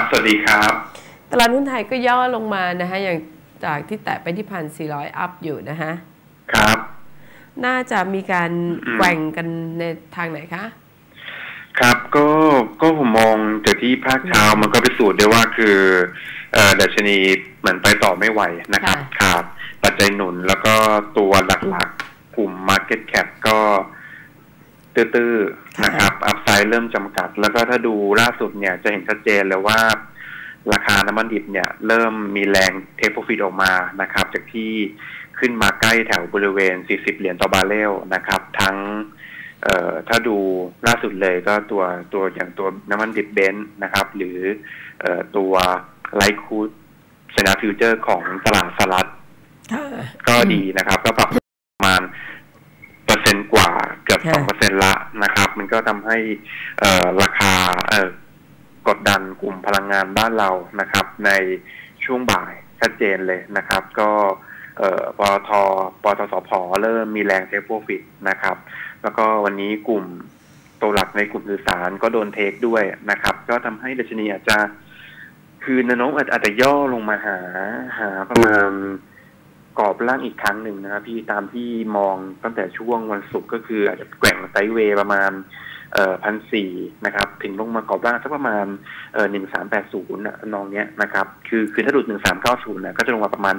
สวัสดีครับตลาดหุ้นไทยก็ย่อลงมานะคะอย่างจากที่แตะไปที่1,400 อัพอยู่นะคะครับน่าจะมีการแกว่งกันในทางไหนคะครับก็ผมมองจากที่ภาคเช้ามันก็พิสูจน์ได้ว่าคือดัชนีเหมือนไปต่อไม่ไหวนะครับขาดปัจจัยหนุนแล้วก็ตัวหลักๆกลุ่ม Market Cap ก็ตื้อๆนะครับอัพไซด์เริ่มจำกัดแล้วก็ถ้าดูล่าสุดเนี่ยจะเห็นชัดเจนเลยว่าราคาน้ำมันดิบเนี่ยเริ่มมีแรงเทคโปรฟิตออกมานะครับจากที่ขึ้นมาใกล้แถวบริเวณ$40ต่อบาร์เรลนะครับทั้งถ้าดูล่าสุดเลยก็ตัวอย่างตัวน้ำมันดิบเบนซ์นะครับหรือตัวไลท์คูดชนะฟิวเจอร์ของตลาดสหรัฐก็ดีนะครับก็ปรับประมาณ%กว่าเกือบ 2% ละนะครับมันก็ทำให้ราคากดดันกลุ่มพลังงานบ้านเรานะครับในช่วงบ่ายชัดเจนเลยนะครับก็ปตทสผ.เริ่มมีแรงเทคโปรฟิตนะครับแล้วก็วันนี้กลุ่มตัวหลักในกลุ่มสื่อสารก็โดนเทคด้วยนะครับก็ทำให้ดัชนีอาจจะคือแนวโน้มอาจจะย่อลงมาหาประมาณกรอบล่างอีกครั้งหนึ่งนะครับพี่ตามที่มองตั้งแต่ช่วงวันศุกร์ก็คืออาจจะแกว่งไซด์เวย์ประมาณ1,400นะครับถึงลงมากรอบล่างสักประมาณ1380นองเนี้ยนะครับคือถ้าดู1390นะก็จะลงมาประมาณ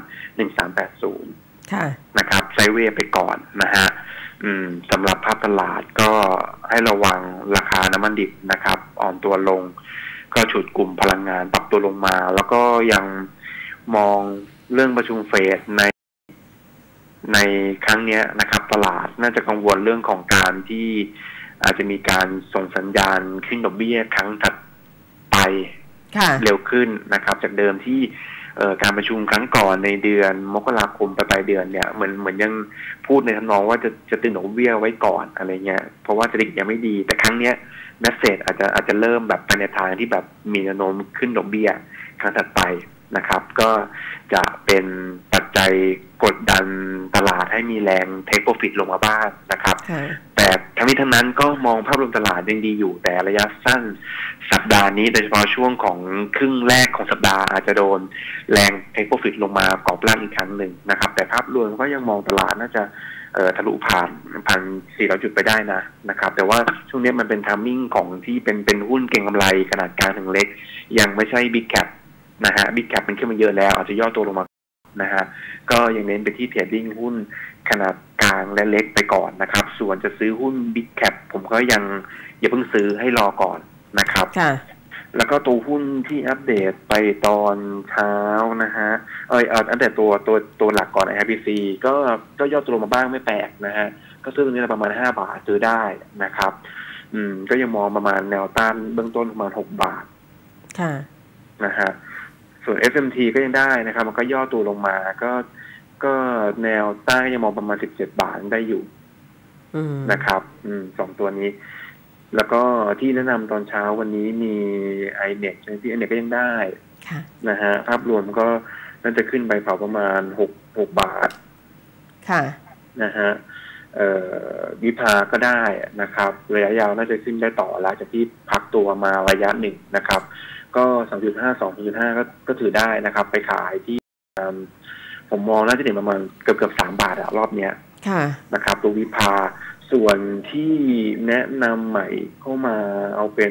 1380 ค่ะนะครับไซด์เวย์ไปก่อนนะฮะสำหรับภาพตลาดก็ให้ระวังราคาน้ำมันดิบนะครับอ่อนตัวลงก็ฉุดกลุ่มพลังงานปรับตัวลงมาแล้วก็ยังมองเรื่องประชุมเฟดในครั้งนี้นะครับตลาดน่าจะกังวลเรื่องของการที่อาจจะมีการส่งสัญญาณขึ้นดอกเบี้ยครั้งถัดไปเร็วขึ้นนะครับจากเดิมที่การประชุมครั้งก่อนในเดือนมกราคมปลายเดือนเนี่ยเหมือนยังพูดในทำนองว่าจะตึงดอกเบี้ยไว้ก่อนอะไรเงี้ยเพราะว่าเศรษฐกิจยังไม่ดีแต่ครั้งเนี้ยเมสเสจอาจจะเริ่มแบบไปในทางที่แบบมีแนวโน้มขึ้นดอกเบี้ยครั้งถัดไปนะครับก็จะเป็นปัจจัยกดดันตลาดให้มีแรงเทคโปรฟิตลงมาบ้างนะครับแต่ทั้งนี้ทั้งนั้นก็มองภาพรวมตลาดยังดีอยู่แต่ระยะสั้นสัปดาห์นี้โดยเฉพาะช่วงของครึ่งแรกของสัปดาห์อาจจะโดนแรงเทคโปรฟิตลงมากรอบล่างอีกครั้งหนึ่งนะครับแต่ภาพรวมก็ยังมองตลาดน่าจะทะลุผ่าน 1,400 จุดไปได้นะครับแต่ว่าช่วงนี้มันเป็นไทมิ่งของที่เป็นหุ้นเก็งกำไรขนาดกลางถึงเล็กยังไม่ใช่บิ๊กแคปนะฮะบิ๊กแคปมันขึ้นมาเยอะแล้วอาจจะย่อตัวลงมานะฮะก็ยังเน้นไปที่เทรดดิ้งหุ้นขนาดกลางและเล็กไปก่อนนะครับส่วนจะซื้อหุ้นบิ๊กแคปผมก็ยังอย่าเพิ่งซื้อให้รอก่อนนะครับแล้วก็ตัวหุ้นที่อัปเดตไปตอนเช้านะฮะอัปเดตตัวหลักก่อน IPC ก็ย่อตัวลงมาบ้างไม่แปลกนะฮะก็ซื้อตรงนี้ประมาณ5 บาทซื้อได้นะครับก็ยังมองประมาณแนวต้านเบื้องต้นประมาณ6 บาทนะฮะส่วน SMT ก็ยังได้นะครับมันก็ย่อตัวลงมาก็แนวต้านยังมองประมาณ17 บาทได้อยู่นะครับ2 ตัวนี้แล้วก็ที่แนะนำตอนเช้าวันนี้มี iNet ใช่ไหมพี่ iNet ก็ยังได้นะฮะภาพรวมก็น่าจะขึ้นไปประมาณ6 บาทนะฮะวิภาก็ได้นะครับระยะยาวน่าจะขึ้นได้ต่อแล้วจากที่พักตัวมาระยะหนึ่งนะครับก็ 3.5 2.5 ก็ถือได้นะครับไปขายที่ผมมองน่าจะถึงประมาณเกือบ3 บาทรอบเนี้ยนะครับตัววิภาส่วนที่แนะนำใหม่เข้ามาเอาเป็น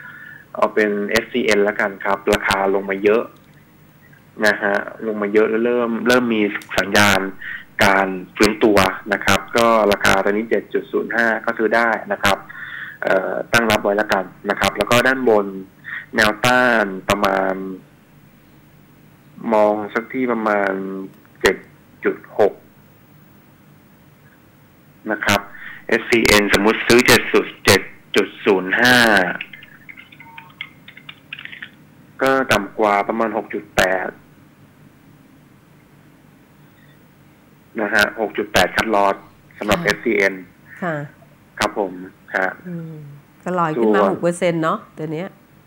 SCN แล้วกันครับราคาลงมาเยอะนะฮะลงมาเยอะแล้วเริ่มมีสัญญาณการฟื้นตัวนะครับก็ราคาตอนนี้ 7.05 ก็ซื้อได้นะครับตั้งรับไว้แล้วกันนะครับแล้วก็ด้านบนแนวต้านประมาณมองสักที่ประมาณ 7.6 นะครับ SCN สมมุติซื้อ 7.05 ก็ต่ำกว่าประมาณ 6.8 นะฮะ 6.8 คัดลอสสำหรับ SCN ครับผมครับก็ลอยขึ้นมา 6% เนาะตัวนี้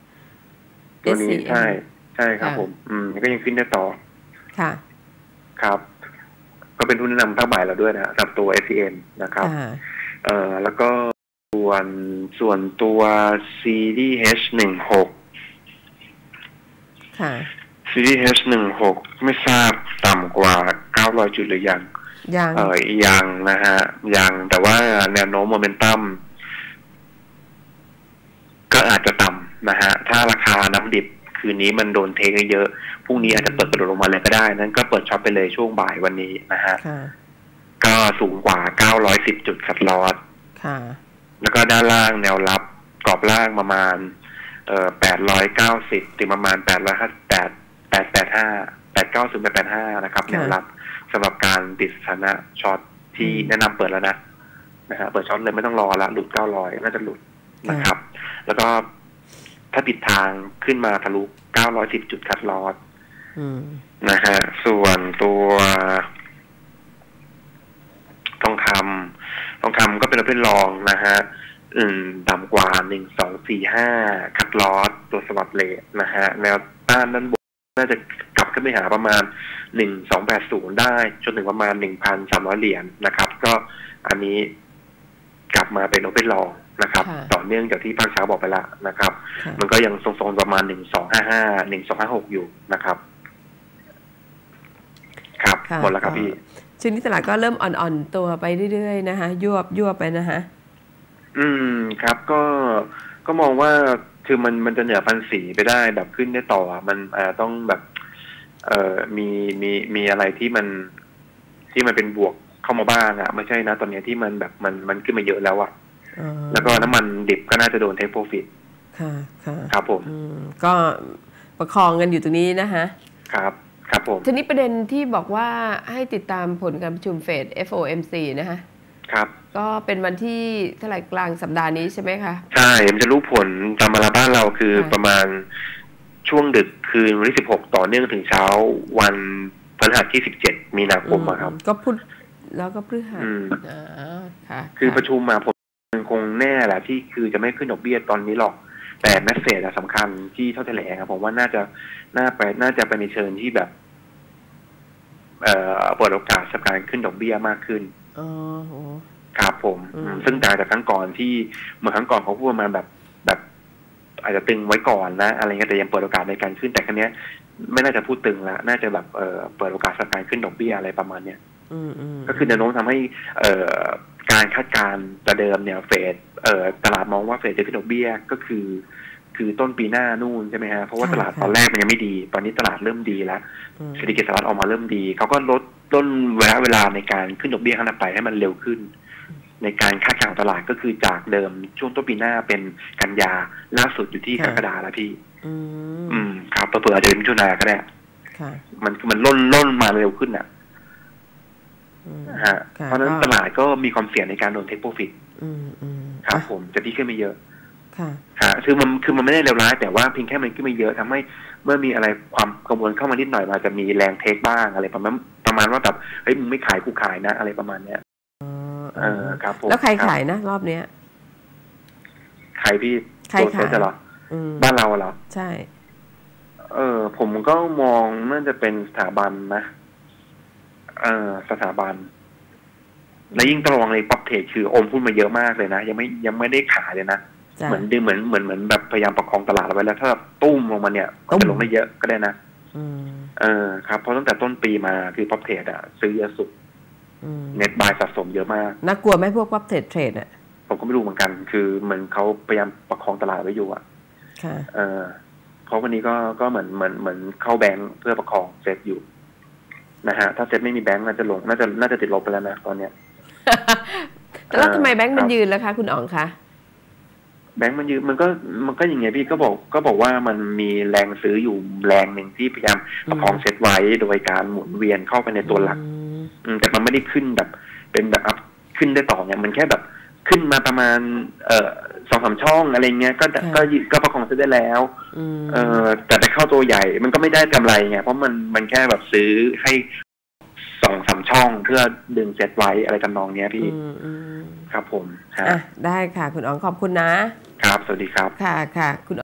ใช่ครับผมก็ยังขึ้นได้ต่อครับก็เป็นหุ้นแนะนำทั้งบ่ายเราด้วยนะกับตัว SCN นะครับแล้วก็ส่วนตัว CDH16 ค่ะ CDH16 ไม่ทราบต่ำกว่า900จุดหรือยังยังนะฮะยังแต่ว่าแนวโน้มโมเมนตัมก็อาจจะต่ำนะฮะถ้าราคาน้ำดิบคืนนี้มันโดนเทเยอะพรุ่งนี้อาจจะเปิดกระโดดลงมาเลยก็ได้นั้นก็เปิดช็อตไปเลยช่วงบ่ายวันนี้นะฮะก็สูงกว่า910จุดคัดลอสแล้วก็ด้านล่างแนวรับกรอบล่างประมาณ890ถึงประมาณ890-885นะครับแนวรับสำหรับการติดสถานะช็อตที่แนะนำเปิดแล้วนะฮะเปิดช็อตเลยไม่ต้องรอละหลุด900น่าจะหลุดนะครับแล้วก็ถ้าปิดทางขึ้นมาทะลุ910จุดคัดลอสนะฮะส่วนตัวทองคำก็เป็นประเภทรองนะฮะต่ำกว่า1245คัดลอสตัวสวัสดิ์เลทนะฮะแนวต้านด้านบนน่าจะกลับขึ้นไปหาประมาณ1280ได้จนถึงประมาณ 1,300 เหรียญนะครับก็อันนี้กลับมาเป็นโอเพ่นรองนะครับต่อเนื่องจากที่ภาคเช้าบอกไปแล้วนะครับมันก็ยังทรงๆประมาณ1255-1256อยู่นะครับครับหมดแล้วครับพี่ช่วงนี้ตลาดก็เริ่มอ่อนๆตัวไปเรื่อยๆนะคะยวบไปนะคะครับก็มองว่าคือมันจะเหนือ1,400ไปได้แบบขึ้นได้ต่อมันต้องแบบมีอะไรที่มันเป็นบวกเข้ามาบ้างไม่ใช่นะตอนนี้ที่มันแบบมันขึ้นมาเยอะแล้วแล้วก็น้ำมันดิบก็น่าจะโดนเทคโปรฟิตครับผมก็ประคองกันอยู่ตรงนี้นะคะครับผมทีนี้ประเด็นที่บอกว่าให้ติดตามผลการประชุมเฟด FOMC นะคะครับก็เป็นวันที่เท่าไหร่กลางสัปดาห์นี้ใช่ไหมคะใช่มันจะรู้ผลตามเวลาบ้านเราคือประมาณช่วงดึกคืนวันที่16ต่อเนื่องถึงเช้าวันพฤหัสที่17มีนาคมครับก็พุธแล้วก็พฤหัสค่ะคือประชุมมาผลคงแน่แหละที่คือจะไม่ขึ้นดอกเบี้ยตอนนี้หรอกแต่แมสเสจสำคัญที่เท่าแถลงครับผมว่าน่าจะไปในเชิงที่แบบเปิดโอกาสสำหรับการขึ้นดอกเบี้ยมากขึ้นครับผมซึ่งต่างจากครั้งก่อนที่เหมือนครั้งก่อนเขาพูดมาแบบอาจจะตึงไว้ก่อนนะอะไรเงี้ยแต่ยังเปิดโอกาสในการขึ้นแต่ครั้งนี้ไม่น่าจะพูดตึงแล้วน่าจะแบบเปิดโอกาสสำหรับการขึ้นดอกเบี้ยอะไรประมาณเนี้ยก็คือแนวโน้มทำให้การคาดการณ์แต่เดิมเนี่ยเฟดตลาดมองว่าเฟดจะขึ้นดอกเบี้ยก็คือต้นปีหน้านู่นใช่ไหมฮะเพราะว่าตลาดตอนแรกมันยังไม่ดีตอนนี้ตลาดเริ่มดีแล้วเศรษฐกิจสหรัฐออกมาเริ่มดีเขาก็ลดต้นเวลาในการขึ้นดอกเบี้ยข้างหน้าไปให้มันเร็วขึ้นในการคาดการณ์ตลาดก็คือจากเดิมช่วงต้นปีหน้าเป็นกันยาล่าสุดอยู่ที่กรกฎาคมแล้วพี่ครับเผื่ออาจจะเป็นมิถุนายนก็ได้มันล่นมาเร็วขึ้นฮะเพราะฉะนั้นตลาดก็มีความเสี่ยงในการโดนเทคโปรฟิตครับผมจะดีขึ้นไม่เยอะค่ะคือมันไม่ได้เลวร้ายแต่ว่าเพียงแค่มันขึ้นมาเยอะทำให้เมื่อมีอะไรความกังวลเข้ามานิดหน่อยมันจะมีแรงเทคบ้างอะไรประมาณว่าแบบเฮ้ยมึงไม่ขายกูขายนะอะไรประมาณเนี้ยครับผมแล้วใครขายนะรอบเนี้ยใครพี่ใครขายเหรอบ้านเราเหรอใช่ผมก็มองน่าจะเป็นสถาบันนะสถาบันและยิ่งตลอดเลยป๊อปเทรดคืออมหุ้นมาเยอะมากเลยนะยังไม่ได้ขายเลยนะเหมือนแบบพยายามประคองตลาดเอาไว้แล้วถ้าตุ้มลงมาเนี่ยจะลงได้เยอะก็ได้นะครับเพราะตั้งแต่ต้นปีมาคือป๊อปเทรดซื้อเยอะสุดเน็ตบายสะสมเยอะมากน่ากลัวไหมพวกป๊อปเทรดผมก็ไม่รู้เหมือนกันคือเหมือนเขาพยายามประคองตลาดไว้อยู่เพราะวันนี้ก็เหมือนเข้าแบงค์เพื่อประคองเซ็ตอยู่นะฮะถ้าเซ็ตไม่มีแบงค์น่าจะลงน่าจะติดลบไปแล้วนะตอนเนี้ยแต่แล้วทำไมแบงค์มันยืนล่ะคะคุณอ๋องคะแบงค์มันยืนมันก็อย่างเงี้ยพี่ก็บอกว่ามันมีแรงซื้ออยู่แรงหนึ่งที่พยายามประคองเซ็ตไว้โดยการหมุนเวียนเข้าไปในตัวหลักแต่มันไม่ได้ขึ้นแบบเป็นแบบอัพขึ้นได้ต่อเนี่ยมันแค่แบบขึ้นมาประมาณ2-3 ช่องอะไรเงี้ยก็ประคองเซ็ตได้แล้วแต่ไปเข้าตัวใหญ่มันก็ไม่ได้กำไรไงเพราะมันแค่แบบซื้อให้2-3 ช่องเพื่อดึงเซ็ตไว้อะไรทำนองเนี้ยพี่ครับผมได้ค่ะคุณอ๋องขอบคุณนะครับสวัสดีครับค่ะคุณ